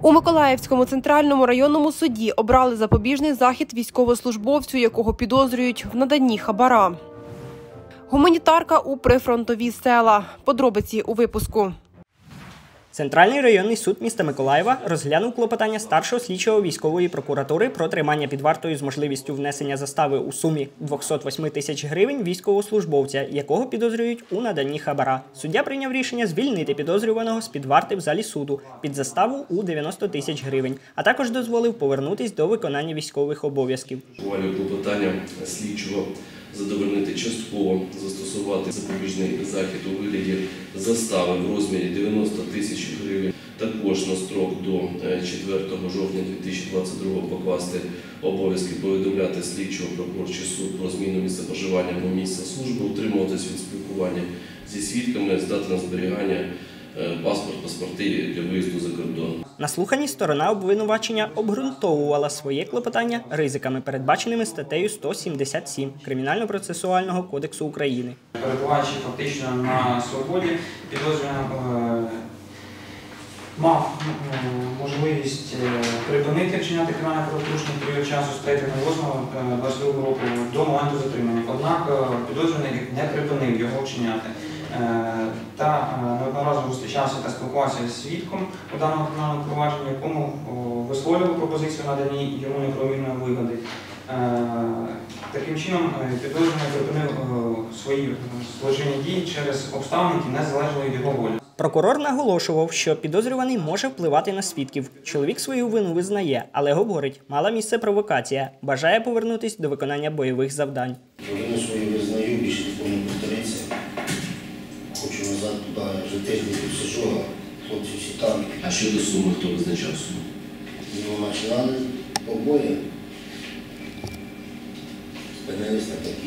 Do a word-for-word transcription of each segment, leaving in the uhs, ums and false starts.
У Миколаївському центральному районному суді обрали запобіжний захід військовослужбовцю, якого підозрюють в наданні хабара. Гуманітарка у прифронтові села. Подробиці у випуску. Центральний районний суд міста Миколаєва розглянув клопотання старшого слідчого військової прокуратури про тримання під вартою з можливістю внесення застави у сумі двісті вісім тисяч гривень військовослужбовця, якого підозрюють у наданні хабара. Суддя прийняв рішення звільнити підозрюваного з-під варти в залі суду під заставу у дев'яносто тисяч гривень, а також дозволив повернутись до виконання військових обов'язків. Клопотання слідчого задовольнити частково, застосувати запобіжний захід у вигляді застави в розмірі дев'яносто тисяч гривень. Також на строк до четвертого жовтня дві тисячі двадцять другого покласти обов'язки повідомляти слідчого прокурорчий суд про зміну місця проживання або місця служби, утримуватись від спілкування зі свідками, здати на зберігання паспорт, паспорти для виїзду за кордон. На слуханні сторона обвинувачення обґрунтовувала своє клопотання ризиками, передбаченими статтею сто сімдесят сім Кримінально-процесуального кодексу України. Перебуваючи фактично на свободі, підозрюваний мав можливість припинити вчиняти кримінальне правопорушення в період часу з третього восьмого двадцять другого року до моменту затримання. Однак підозрюваний не припинив його вчиняти. Та неодноразово зустрічався та спілкувався з свідком у даному кримінальному провадженні, якому висловлював пропозицію наданні йому неправомірної вигоди. Таким чином, підозрюваний припинив свої злочинні дії через обставини, які не залежали від його волі. Прокурор наголошував, що підозрюваний може впливати на свідків. Чоловік свою вину визнає, але говорить, мала місце провокація, бажає повернутися до виконання бойових завдань. Вину свою визнаю, більше не повториться. Хочу назад туди, вже тиждень тут сижу, а хлопці всі там. А щодо суми, хто визначав суму? Ну, починали побої, спинились на такі.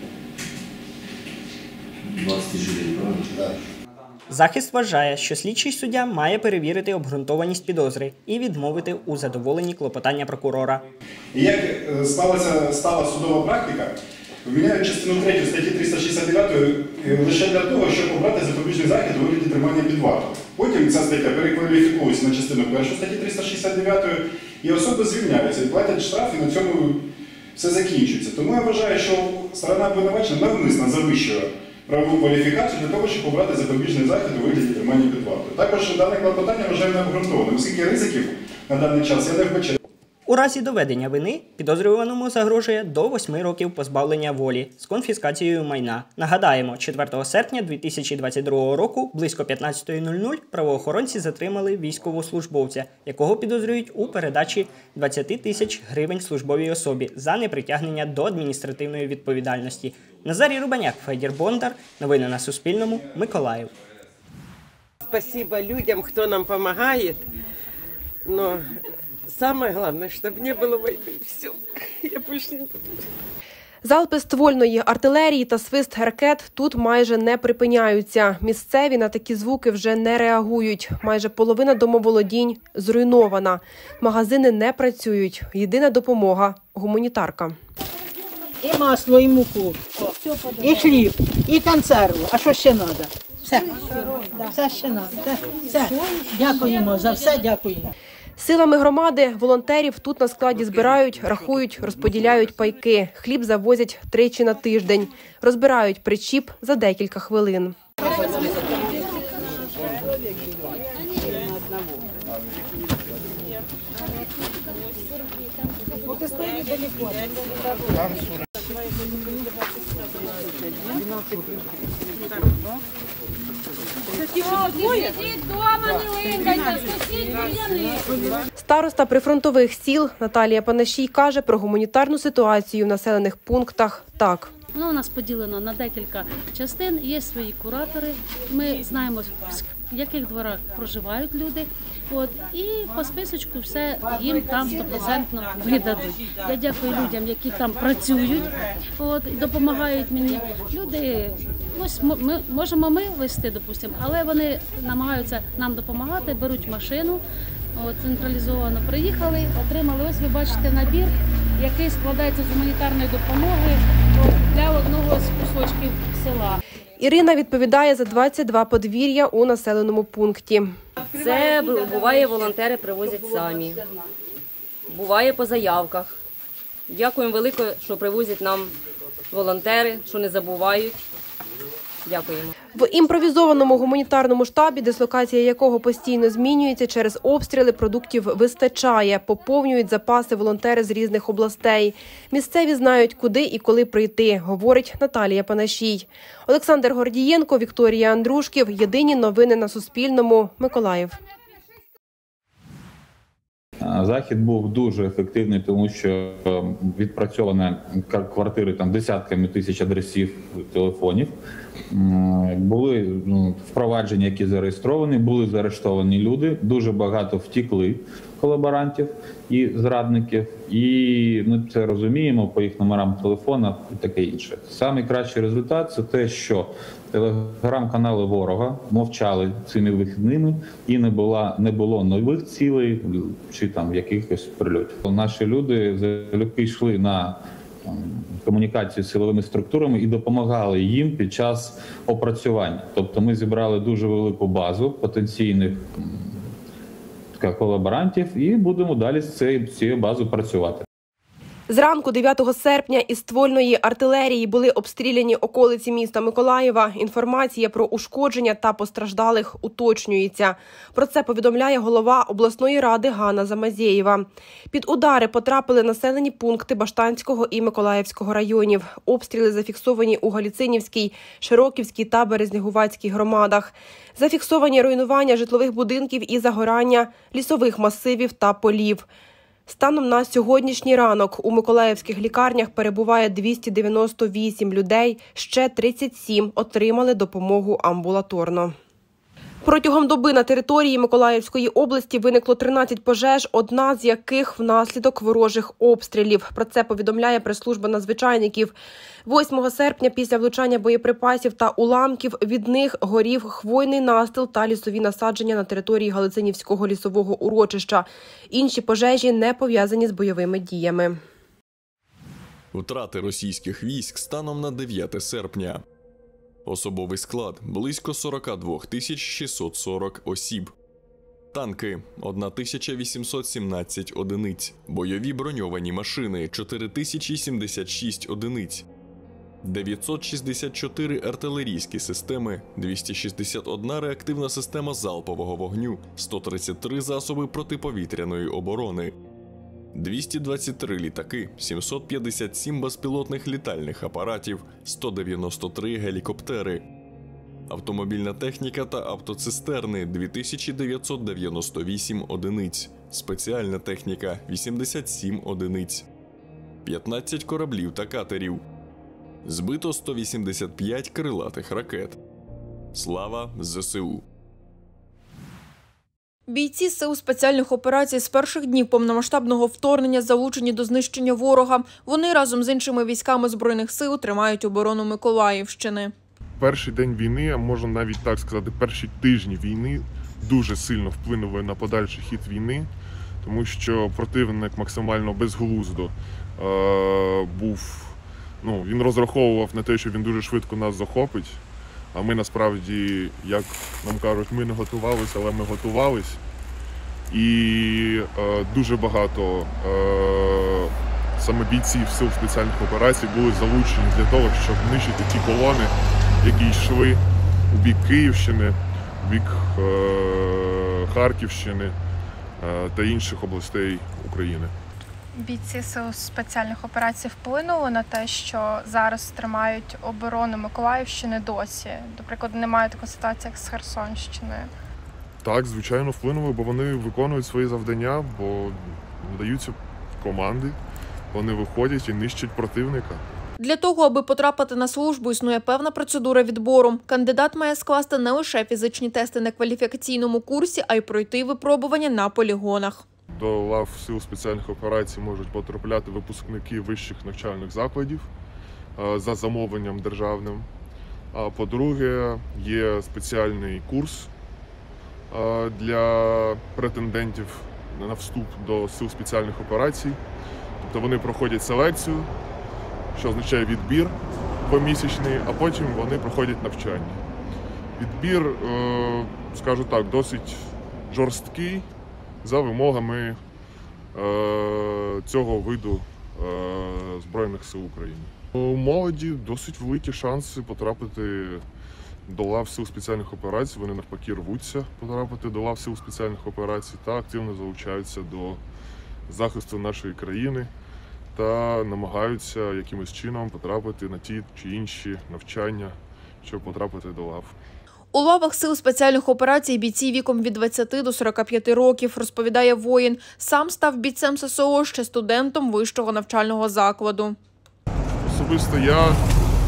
двадцять тисяч гривень, правильно? Так. Захист вважає, що слідчий суддя має перевірити обґрунтованість підозри і відмовити у задоволенні клопотання прокурора. Як сталася стала судова практика, вміняють частину третю статті триста шістдесят дев'ять лише для того, щоб обрати запобіжний захід у вигляді тримання під вартою. Потім ця стаття перекваліфікується на частину першу статті триста шістдесят дев'ять і особи звільняються і платять штраф, і на цьому все закінчується. Тому я вважаю, що сторона обвинувачення навмисно завищує правову кваліфікацію для того, щоб обрати запобіжний захід у вигляді тримання під вартою. Також дане клопотання вважаю необґрунтованим, оскільки ризиків на даний час я не вбачаю. У разі доведення вини підозрюваному загрожує до восьми років позбавлення волі з конфіскацією майна. Нагадаємо, четвертого серпня дві тисячі двадцять другого року близько п'ятнадцятої нуль-нуль правоохоронці затримали військовослужбовця, якого підозрюють у передачі двадцять тисяч гривень службовій особі за непритягнення до адміністративної відповідальності. Назарій Рубаняк, Федір Бондар. Новини на Суспільному. Миколаїв. Спасибо людям, хто нам допомагає. Но самое главное, чтобы не было войны. Все. Я больше не буду. Залпи ствольної артилерії та свист ракет тут майже не припиняються. Місцеві на такі звуки вже не реагують. Майже половина домоволодінь зруйнована. Магазини не працюють. Єдина допомога – гуманітарка. І масло, і муку, і хліб, і консерву. А що ще треба? Все. Все ще треба. Все. Дякуємо за все, дякуємо. Силами громади волонтерів тут на складі збирають, рахують, розподіляють пайки. Хліб завозять тричі на тиждень. Розбирають причіп за декілька хвилин. Староста прифронтових сіл Наталія Панашій каже про гуманітарну ситуацію в населених пунктах так. Воно у нас поділено на декілька частин, є свої куратори, ми знаємо, в яких дворах проживають люди, от, і по списочку все їм там стопроцентно видадуть. Я дякую людям, які там працюють, от, і допомагають мені. Люди, ось ми, можемо ми вести, допустимо, але вони намагаються нам допомагати, беруть машину, от, централізовано приїхали, отримали, ось ви бачите набір, який складається з гуманітарної допомоги от, для одного з кусочків села. Ірина відповідає за двадцять два подвір'я у населеному пункті. Це буває, волонтери привозять самі. Буває по заявках. Дякуємо велико, що привозять нам волонтери, що не забувають. Дякуємо. В імпровізованому гуманітарному штабі, дислокація якого постійно змінюється через обстріли, продуктів вистачає. Поповнюють запаси волонтери з різних областей. Місцеві знають, куди і коли прийти, говорить Наталія Панашій. Олександр Гордієнко, Вікторія Андрушків. Єдині новини на Суспільному. Миколаїв. Захід був дуже ефективний, тому що відпрацьовані квартири там десятками тисяч адресів телефонів. Були ну, впровадження, які зареєстровані, були заарештовані люди, дуже багато втікли колаборантів і зрадників. І ми це розуміємо по їх номерам телефона і таке інше. Самий кращий результат – це те, що телеграм-канали ворога мовчали цими вихідними і не було, не було нових цілей чи там якихось прильотів. Наші люди залюбки йшли на комунікацію з силовими структурами і допомагали їм під час опрацювання. Тобто ми зібрали дуже велику базу потенційних колаборантів і будемо далі з цією базою працювати. Зранку дев'ятого серпня із ствольної артилерії були обстріляні околиці міста Миколаєва. Інформація про ушкодження та постраждалих уточнюється. Про це повідомляє голова обласної ради Ганна Замазєєва. Під удари потрапили населені пункти Баштанського і Миколаївського районів. Обстріли зафіксовані у Галіцинівській, Широківській та Березнігуватській громадах. Зафіксовані руйнування житлових будинків і загорання лісових масивів та полів. Станом на сьогоднішній ранок у миколаївських лікарнях перебуває двісті дев'яносто вісім людей, ще тридцять сім отримали допомогу амбулаторно. Протягом доби на території Миколаївської області виникло тринадцять пожеж, одна з яких внаслідок ворожих обстрілів. Про це повідомляє прес-служба надзвичайників. восьмого серпня після влучання боєприпасів та уламків від них горів хвойний настил та лісові насадження на території Галицинівського лісового урочища. Інші пожежі не пов'язані з бойовими діями. Втрати російських військ станом на дев'яте серпня. Особовий склад – близько сорок два тисячі шістсот сорок осіб. Танки – тисяча вісімсот сімнадцять одиниць. Бойові броньовані машини – чотири тисячі сімдесят шість одиниць. дев'ятсот шістдесят чотири артилерійські системи, двісті шістдесят одна реактивна система залпового вогню, сто тридцять три засоби протиповітряної оборони. двісті двадцять три літаки, сімсот п'ятдесят сім безпілотних літальних апаратів, сто дев'яносто три гелікоптери. Автомобільна техніка та автоцистерни – дві тисячі дев'ятсот дев'яносто вісім одиниць. Спеціальна техніка – вісімдесят сім одиниць. п'ятнадцять кораблів та катерів. Збито сто вісімдесят п'ять крилатих ракет. Слава ЗСУ! Бійці Сил спеціальних операцій з перших днів повномасштабного вторгнення залучені до знищення ворога. Вони разом з іншими військами Збройних сил тримають оборону Миколаївщини. Перший день війни, а можна навіть так сказати, перші тижні війни дуже сильно вплинули на подальший хід війни, тому що противник максимально безглуздо е, був, ну, він розраховував на те, що він дуже швидко нас захопить. А ми насправді, як нам кажуть, ми не готувалися, але ми готувались. І е, дуже багато е, саме бійців Сил спеціальних операцій були залучені для того, щоб нищити ті колони, які йшли у бік Київщини, у бік е, Харківщини е, та інших областей України. Бійці Сил спеціальних операцій вплинули на те, що зараз тримають оборону Миколаївщини досі? До прикладу, немає такої ситуації, як з Херсонщиною. Так, звичайно, вплинули, бо вони виконують свої завдання, бо надаються команди, вони виходять і нищать противника. Для того, аби потрапити на службу, існує певна процедура відбору. Кандидат має скласти не лише фізичні тести на кваліфікаційному курсі, а й пройти випробування на полігонах. До лав Сил спеціальних операцій можуть потрапляти випускники вищих навчальних закладів за замовленням державним. А по-друге, є спеціальний курс для претендентів на вступ до Сил спеціальних операцій. Тобто вони проходять селекцію, що означає відбір в помісячний, а потім вони проходять навчання. Відбір, скажу так, досить жорсткий за вимогами цього виду Збройних сил України. У молоді досить великі шанси потрапити до лав сил спеціальних операцій. Вони навпаки рвуться потрапити до лав сил спеціальних операцій та активно залучаються до захисту нашої країни та намагаються якимось чином потрапити на ті чи інші навчання, щоб потрапити до лав. У лавах сил спеціальних операцій бійці віком від двадцяти до сорока п'яти років, розповідає воїн. Сам став бійцем ес се о ще студентом вищого навчального закладу. Особисто я е,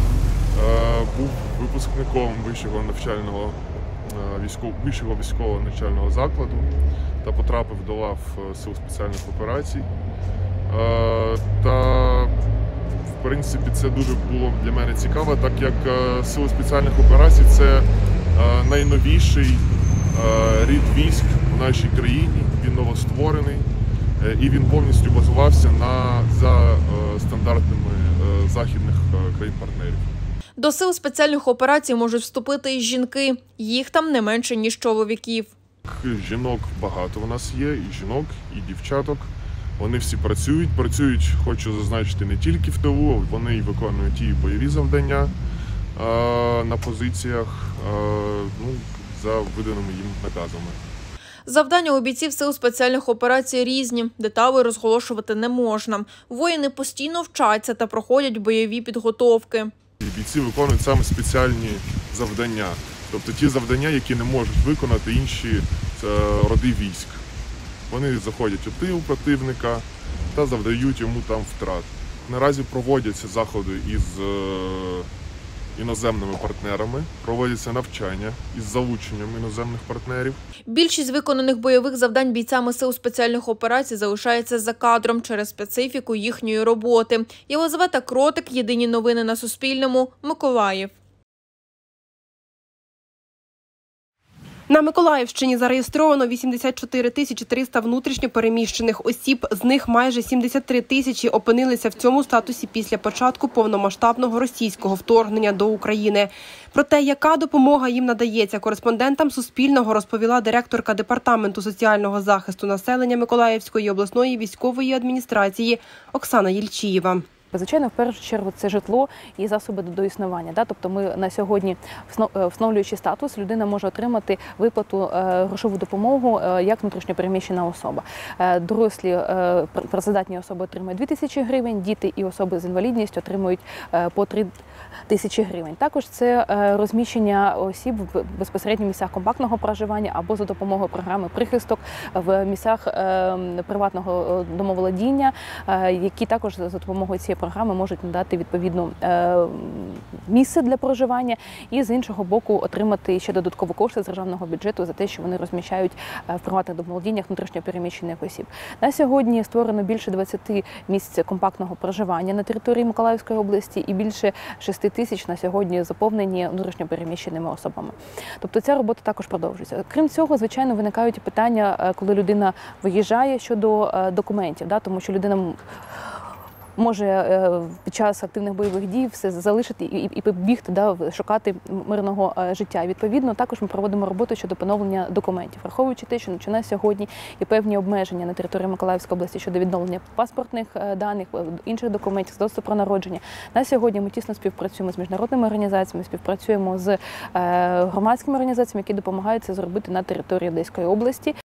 був випускником вищого навчального, е, військов, вищого військового навчального закладу та потрапив до лав сил спеціальних операцій. Е, та, в принципі, це дуже було для мене цікаво, так як е, сили спеціальних операцій – це найновіший рід військ в нашій країні, він новостворений і він повністю базувався на, за стандартами західних країн-партнерів. До сил спеціальних операцій можуть вступити і жінки, їх там не менше, ніж чоловіків. Жінок багато в нас є, і жінок, і дівчаток. Вони всі працюють, працюють, хочу зазначити, не тільки в тилу, вони і виконують і бойові завдання на позиціях, ну, за виданими їм наказами. Завдання у бійців сил спеціальних операцій різні, деталі розголошувати не можна. Воїни постійно вчаться та проходять бойові підготовки. Бійці виконують саме спеціальні завдання, тобто ті завдання, які не можуть виконати інші роди військ. Вони заходять у тил противника та завдають йому там втрат. Наразі проводяться заходи із іноземними партнерами, проводяться навчання із залученням іноземних партнерів. Більшість виконаних бойових завдань бійцями сил спеціальних операцій залишається за кадром через специфіку їхньої роботи. Єлизавета Кротик, Єдині новини на Суспільному, Миколаїв. На Миколаївщині зареєстровано вісімдесят чотири тисячі триста внутрішньо переміщених осіб, з них майже сімдесят три тисячі опинилися в цьому статусі після початку повномасштабного російського вторгнення до України. Про те, яка допомога їм надається, кореспондентам Суспільного розповіла директорка Департаменту соціального захисту населення Миколаївської обласної військової адміністрації Оксана Єльчієва. Звичайно, в першу чергу це житло і засоби до існування. Тобто ми на сьогодні, встановлюючи статус, людина може отримати виплату, грошову допомогу як внутрішньопереміщена особа. Дорослі працездатні особи отримують дві тисячі гривень, діти і особи з інвалідністю отримують по три тисячі гривень. Також це розміщення осіб в безпосередньо місцях компактного проживання або за допомогою програми «Прихисток» в місцях приватного домоволодіння, які також за допомогою цієї програми можуть надати відповідно місце для проживання і з іншого боку отримати ще додаткові кошти з державного бюджету за те, що вони розміщають в приватних домоволодіннях внутрішньопереміщених осіб. На сьогодні створено більше двадцяти місць компактного проживання на території Миколаївської області і більше шести тисяч на сьогодні заповнені внутрішньопереміщеними особами. Тобто ця робота також продовжується. Крім цього, звичайно, виникають питання, коли людина виїжджає щодо документів, тому що людина може під час активних бойових дій все залишити і, і побігти, да, шукати мирного життя. Відповідно, також ми проводимо роботу щодо поновлення документів, враховуючи те, що на сьогодні є певні обмеження на території Миколаївської області щодо відновлення паспортних даних, інших документів, свідоцтва про народження. На сьогодні ми тісно співпрацюємо з міжнародними організаціями, співпрацюємо з громадськими організаціями, які допомагають це зробити на території Одеської області.